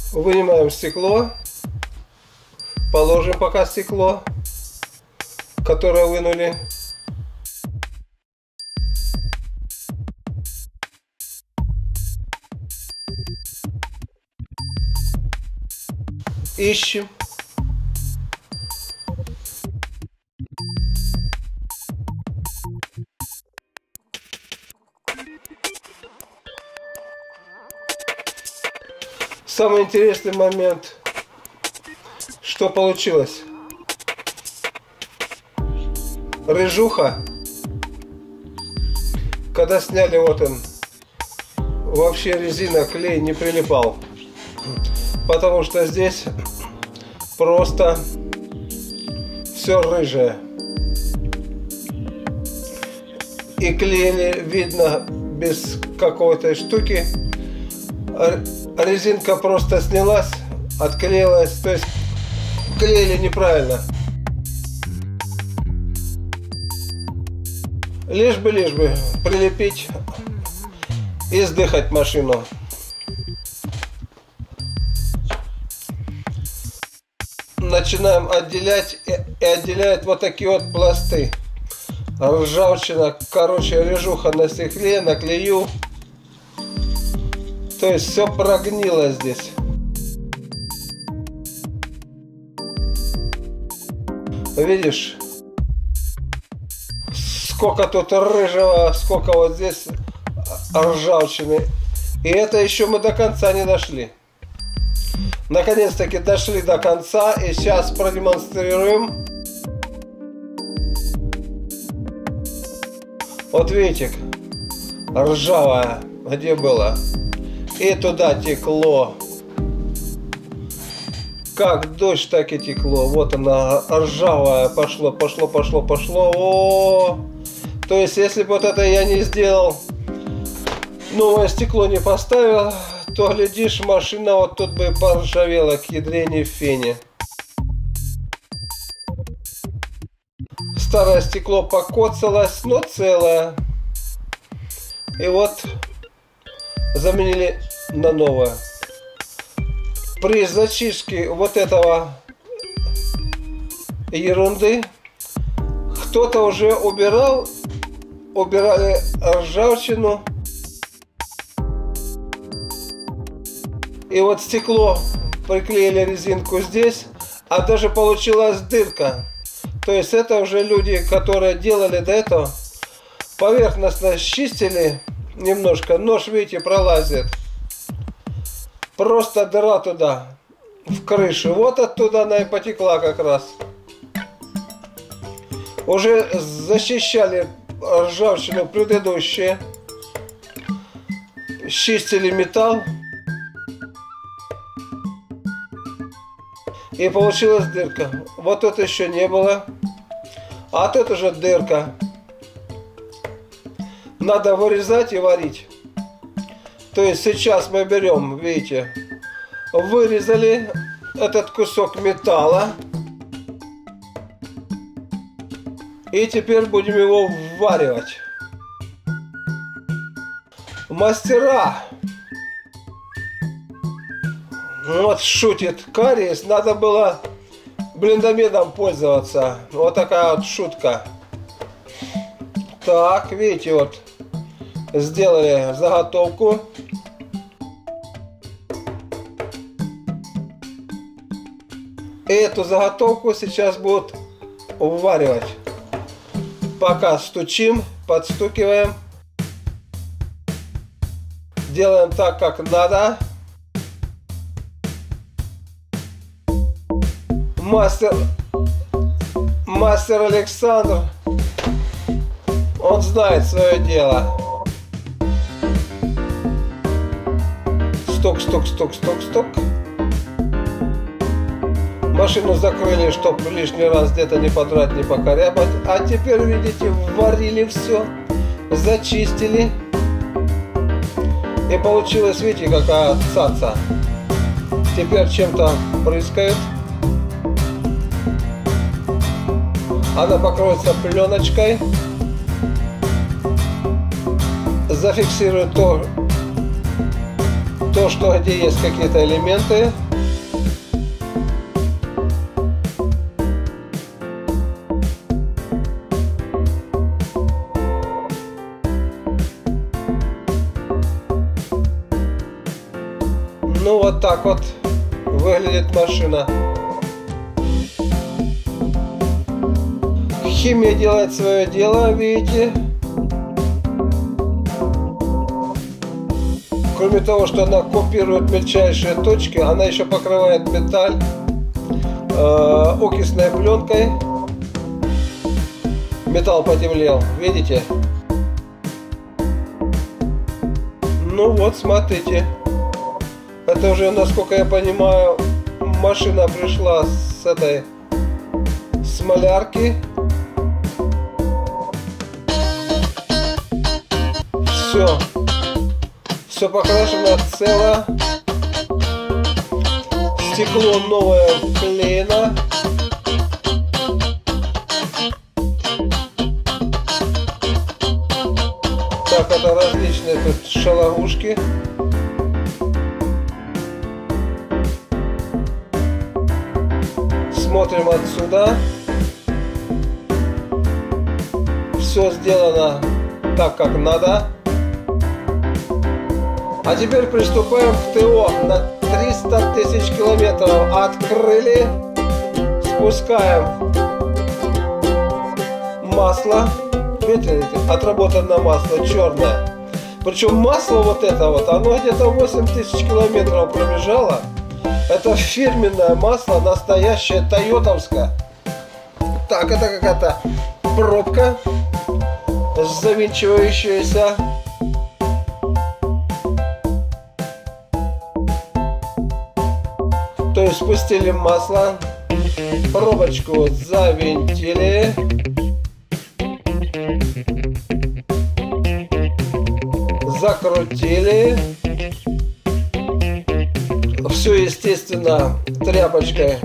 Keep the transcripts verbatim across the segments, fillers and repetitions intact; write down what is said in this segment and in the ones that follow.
Вынимаем стекло. Положим пока стекло, которое вынули. Ищем. Самый интересный момент, что получилось. Рыжуха, когда сняли, вот он, вообще резина, клей не прилипал, потому что здесь просто все рыжее. И клеили, видно, без какой-то штуки. Резинка просто снялась, отклеилась, то есть клеили неправильно. Лишь бы, лишь бы прилепить и сдыхать машину. Начинаем отделять, и отделяют вот такие вот пласты. Ржавчина, короче, режуха на стекле, на клею. То есть все прогнило здесь. Видишь, сколько тут рыжего, сколько вот здесь ржавчины. И это еще мы до конца не дошли. Наконец-таки дошли до конца, и сейчас продемонстрируем. Вот видите, ржавая, где было. И туда текло. Как дождь, так и текло. Вот она, ржавая. Пошло, пошло, пошло, пошло. О-о-о. То есть, если бы вот это я не сделал, новое стекло не поставил, то, глядишь, машина вот тут бы поржавела к ядрене в фене. Старое стекло покоцалось, но целое. И вот заменили на новое. При зачистке вот этого ерунды кто-то уже убирал, убирали ржавчину. И вот стекло приклеили резинку здесь, а даже получилась дырка. То есть это уже люди, которые делали до этого, поверхностно чистили немножко. Нож, видите, пролазит. Просто дыра туда, в крышу. Вот оттуда она и потекла как раз. Уже защищали ржавчину предыдущие. Чистили металл. И получилась дырка. Вот тут еще не было. А тут уже дырка. Надо вырезать и варить. То есть сейчас мы берем, видите, вырезали этот кусок металла. И теперь будем его вваривать. Мастера. Вот шутит Кариес, надо было блиндомедом пользоваться. Вот такая вот шутка. Так, видите, вот сделали заготовку. И эту заготовку сейчас будут вваривать. Пока стучим, подстукиваем. Делаем так, как надо. Мастер, мастер Александр, он знает свое дело. Стук, стук, стук, стук, стук. Машину закрыли, чтобы лишний раз где-то не подрать, не покорябать. А теперь, видите, варили все, зачистили. И получилось, видите, какая цаца. Теперь чем-то прыскают. Она покроется пленочкой, зафиксирует то, то, что где есть какие-то элементы. Ну вот так вот выглядит машина. Химия делает свое дело, видите. Кроме того, что она копирует мельчайшие точки, она еще покрывает металл э, окисной пленкой. Металл потемнел, видите? Ну вот, смотрите. Это уже, насколько я понимаю, машина пришла с этой смолярки. Все. Все покрашено цело. Стекло новое вклеено. Так, это различные тут шалогушки. Смотрим отсюда. Все сделано так, как надо. А теперь приступаем к ТО на триста тысяч километров. Открыли. Спускаем масло. Видите, отработанное масло черное. Причем масло вот это вот, оно где-то восемь тысяч километров пробежало. Это фирменное масло, настоящее тойотовское. Так, это какая-то пробка завинчивающаяся. То есть спустили масло, пробочку завинтили. Закрутили. Все, естественно, тряпочкой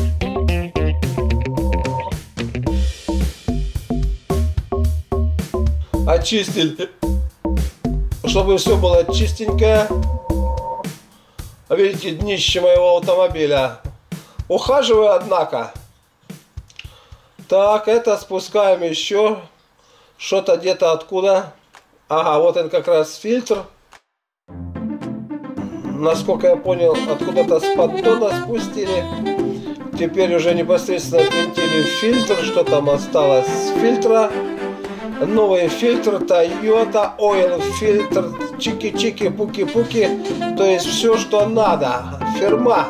очистили, чтобы все было чистенькое. Видите, днище моего автомобиля. Ухаживаю, однако. Так, это спускаем еще. Что-то где-то откуда. Ага, вот он как раз фильтр. Насколько я понял, откуда-то с поддона спустили. Теперь уже непосредственно отвинтили фильтр. Что там осталось с фильтра? Новый фильтр Toyota Oil фильтр. Чики-чики, пуки-пуки. То есть все, что надо. Фирма.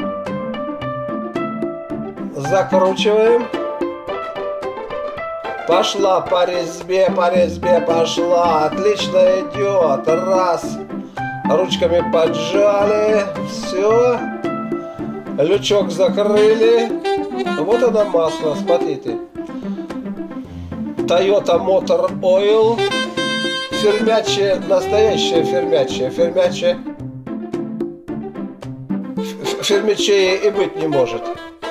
Закручиваем. Пошла по резьбе, по резьбе пошла. Отлично идет. Раз. Ручками поджали. Все. Лючок закрыли. Вот оно масло, смотрите. Toyota Motor Oil. Фермячее, настоящее фермячее. Фермячее. Фермячее и быть не может.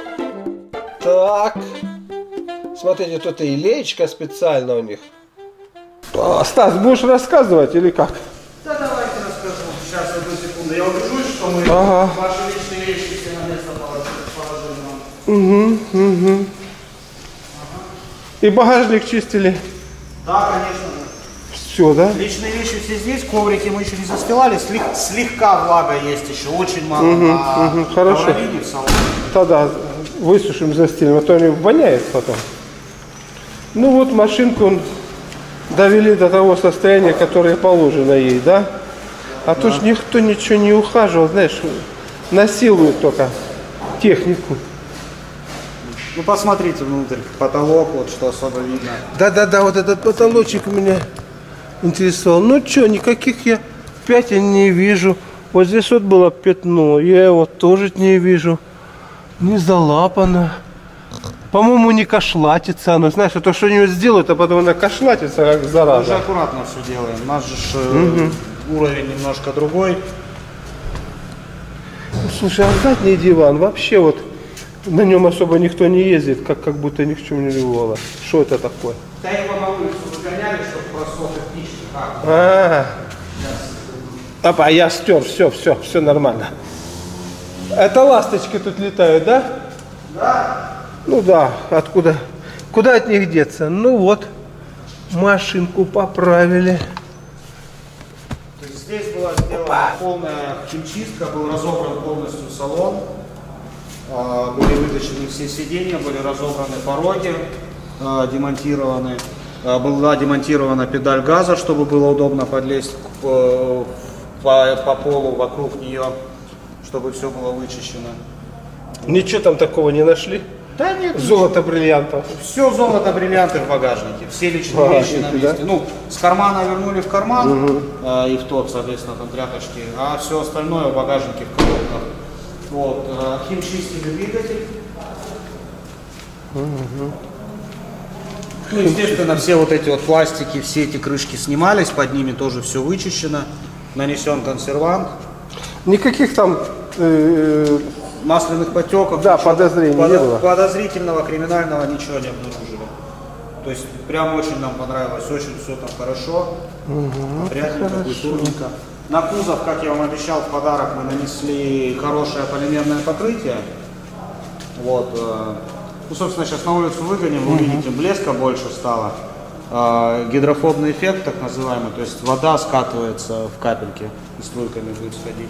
Так. Смотрите, тут и леечка специально у них. А, Стас, будешь рассказывать или как? Да, давайте расскажу. Сейчас, одну секунду. Я убежусь, что мы ага. ваши личные вещи все на место положили. Угу, угу. Ага. И багажник чистили? Да, конечно. Все, да? Личные вещи все здесь. Коврики мы еще не застилали. Слег, слегка влага есть еще. Очень мало. Угу, а угу, хорошо. Тогда высушим, застелим, а то они воняют потом. Ну вот машинку довели до того состояния, которое положено ей, да? А да. То ж никто ничего не ухаживал, знаешь, насилуют только технику. Ну посмотрите внутрь, потолок, вот что особо видно. Да-да-да, вот этот потолочек меня интересовал. Ну что, никаких я пятен не вижу. Вот здесь вот было пятно, я его тоже не вижу. Не залапано. По-моему, не кашлатится оно. Знаешь, то, что они сделают, а потом она кашлатится, как зараза. Мы же аккуратно все делаем. У нас же угу. уровень немножко другой. Ну, слушай, а задний диван вообще вот на нем особо никто не ездит, как, как будто ни в чем не бывало. Что это такое? Да его на улицу выгоняли, чтобы просох и птички. А, -а, -а. Опа, я стер, все, все, все нормально. Это ласточки тут летают, да? Да. Ну да, откуда? Куда от них деться? Ну вот, машинку поправили. То есть здесь была сделана Опа. полная химчистка, был разобран полностью салон. Были вытащены все сиденья, были разобраны пороги, демонтированы. Была демонтирована педаль газа, чтобы было удобно подлезть по, по, по полу вокруг нее, чтобы все было вычищено. Ничего там такого не нашли? Да нет. Золото, бриллиантов. Все золото, бриллианты в багажнике. Все личные вещи на месте. Да? Ну, с кармана вернули в карман, угу. э, и в тот, соответственно, там тряпочки. А все остальное в багажнике, в коробках. Вот. Э, химчистили двигатель. Угу. Ну, естественно, все вот эти вот пластики, все эти крышки снимались, под ними тоже все вычищено. Нанесен консервант. Никаких там... Э масляных потеков, да, подозрений подо не было. Подозрительного, криминального ничего не обнаружили. То есть прям очень нам понравилось, очень все там хорошо, угу, приятненько, культурненько. На кузов, как я вам обещал, в подарок мы нанесли хорошее полимерное покрытие. Вот, ну, собственно, сейчас на улицу выгоним, вы увидите, блеска больше стало. Гидрофобный эффект, так называемый, то есть вода скатывается в капельки и струйками будет сходить.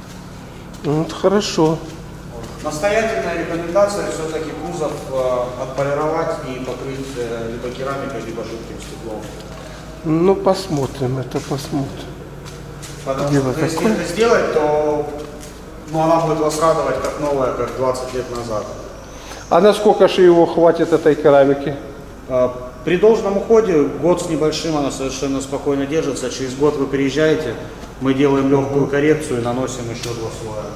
Вот, хорошо. Настоятельная рекомендация все-таки кузов э, отполировать и покрыть э, либо керамикой, либо жидким стеклом. Ну, посмотрим, это посмотрим. Потому Дело что если это сделать, то ну, она будет вас радовать как новая, как двадцать лет назад. А насколько же его хватит этой керамики? Э, при должном уходе, год с небольшим, она совершенно спокойно держится. Через год вы переезжаете, мы делаем легкую коррекцию и наносим еще два слоя.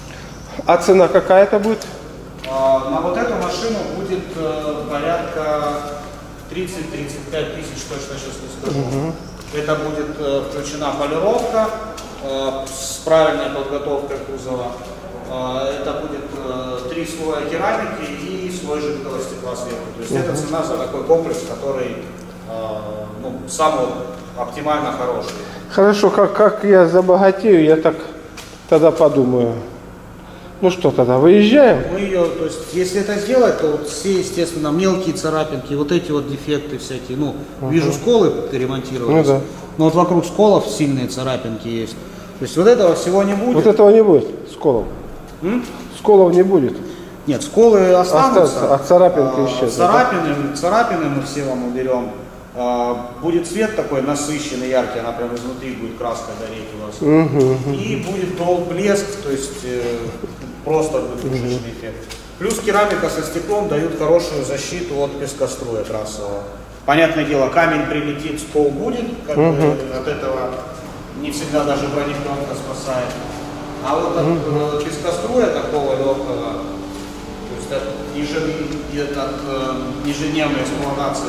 А цена какая-то будет? А, на вот эту машину будет э, порядка тридцать-тридцать пять тысяч, точно сейчас не скажу. Угу. Это будет э, включена полировка э, с правильной подготовкой кузова. Э, это будет э, три слоя керамики и слой жидкого стекла сверху. То есть угу. это цена за такой комплекс, который э, ну, самый оптимально хороший. Хорошо, как, как я забогатею, я так тогда подумаю. Ну что тогда, выезжаем? Мы ее, то есть, если это сделать, то вот все, естественно, мелкие царапинки, вот эти вот дефекты всякие, ну, uh-huh. вижу, сколы ремонтировались, ну, да. но вот вокруг сколов сильные царапинки есть. То есть вот этого всего не будет. Вот этого не будет, сколов? М? Сколов не будет? Нет, сколы останутся, Остаться, а царапинки а, исчезнут. Царапины, да? царапины мы все вам уберем. А, будет цвет такой насыщенный, яркий, она прям изнутри будет краска гореть у вас. Uh-huh. И будет дол блеск, то есть э, просто будет uh-huh. эффект. Плюс керамика со стеклом дают хорошую защиту от пескоструя трассового. Понятное дело, камень прилетит, скол будет, как uh-huh. бы, от этого не всегда даже бронепленка спасает. А вот от uh-huh. э, пескоструя такого легкого, то есть от, ежед, от э, ежедневной эксплуатации,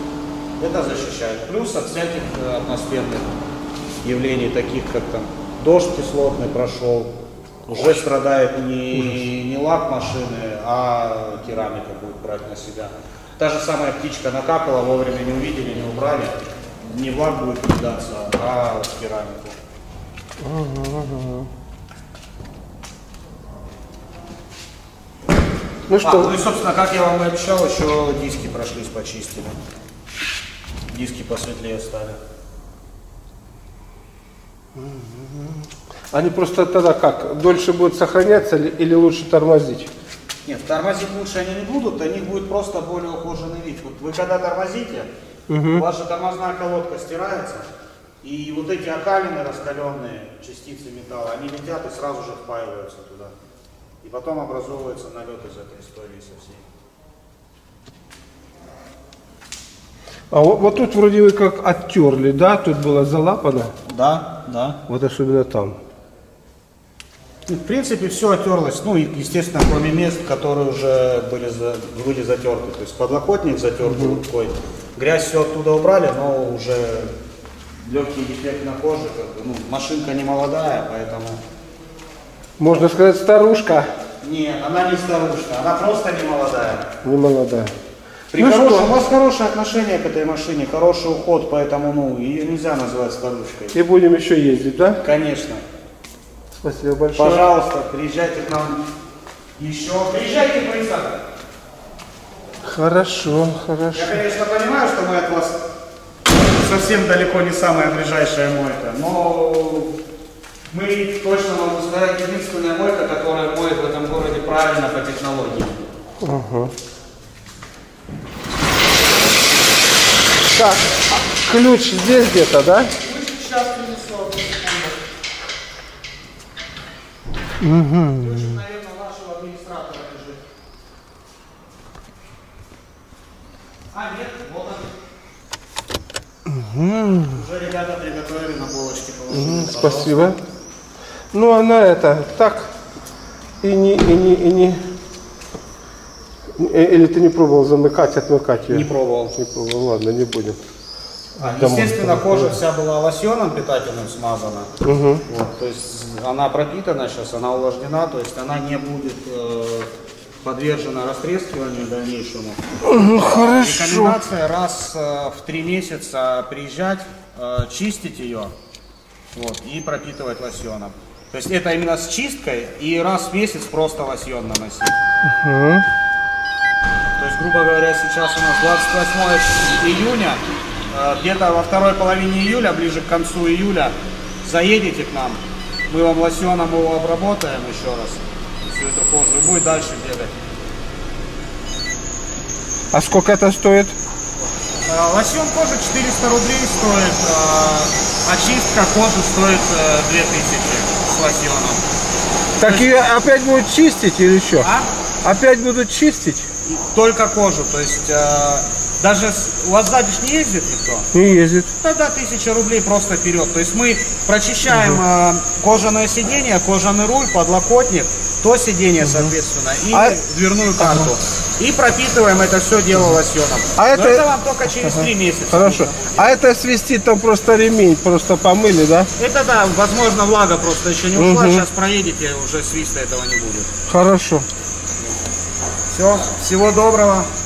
это защищает. Плюс от всяких атмосферных явлений, таких как там дождь кислотный прошел, уже страдает не, не лак машины, а керамика будет брать на себя. Та же самая птичка накакала, вовремя не увидели, не убрали, не в лак будет кидаться, а в керамику. Ну, что? А, ну и собственно, как я вам и обещал, еще диски прошлись, почистили. Диски посветлее стали. Они просто тогда как? Дольше будут сохраняться или лучше тормозить? Нет, тормозить лучше они не будут, у них будет просто более ухоженный вид. Вот вы когда тормозите, угу. у вас же тормозная колодка стирается, и вот эти окалины раскаленные, частицы металла, они летят и сразу же впаиваются туда. И потом образовывается налет из этой истории со всей. А вот, вот тут вроде вы как оттерли, да? Тут было залапано? Да, да. Вот особенно там. В принципе, все отерлось. Ну, естественно, кроме мест, которые уже были, за, были затерты. То есть подлокотник затерт угу. рукой. Грязь все оттуда убрали, но уже легкий дефект на коже. Как бы, ну, машинка не молодая, поэтому... Можно сказать, старушка. Нет, она не старушка, она просто не молодая. Не молодая. При Ну хорошем, что? у вас хорошее отношение к этой машине, хороший уход, поэтому ну, ее нельзя называть старушкой. И будем еще ездить, да? Конечно. Спасибо большое. Пожалуйста, приезжайте к нам еще. Приезжайте в Поясак. Хорошо, хорошо. Я, конечно, понимаю, что мы от вас совсем далеко не самая ближайшая мойка, но мы точно, могу сказать, единственная мойка, которая моет в этом городе правильно по технологии. Ага. Так, а ключ здесь где-то, да? Сейчас принесу. Угу. Ключ, наверное, нашего администратора лежит. А, нет, вот он. Угу. Уже ребята приготовили на булочке. Положили, Угу, спасибо. Ну, она это, так, и не, и не, и не... Или ты не пробовал замыкать, отмыкать ее? Не пробовал. Не пробовал, ладно, не будем. А, естественно, кожа вся была лосьоном питательным смазана. Угу. Вот, то есть она пропитана сейчас, она увлажнена, то есть она не будет э, подвержена растрескиванию дальнейшему. Ну, хорошо. Рекомендация раз э, в три месяца приезжать, э, чистить ее вот, и пропитывать лосьоном. То есть это именно с чисткой и раз в месяц просто лосьон наносить. Угу. То есть, грубо говоря, сейчас у нас двадцать восьмое июня, где-то во второй половине июля, ближе к концу июля, заедете к нам, мы вам лосьоном его обработаем еще раз, всю эту кожу, и будет дальше бегать. А сколько это стоит? Лосьон кожи четыреста рублей стоит, а очистка кожи стоит две тысячи с лосьоном. Так ее опять будут чистить или что? А? Опять будут чистить? Только кожу, то есть э, даже с, у вас сзади ж не ездит никто? Не ездит. Тогда тысяча рублей просто вперед. То есть мы прочищаем угу. э, кожаное сиденье, кожаный руль, подлокотник, то сиденье, угу. соответственно, и а... дверную карту. Ага. И пропитываем это все дело лосьоном. А это... это вам только через три ага. месяца. Хорошо. А это свистит там просто ремень, просто помыли, да? Это да, возможно, влага просто еще не ушла. Угу. Сейчас проедете, уже свиста этого не будет. Хорошо. Все, всего доброго.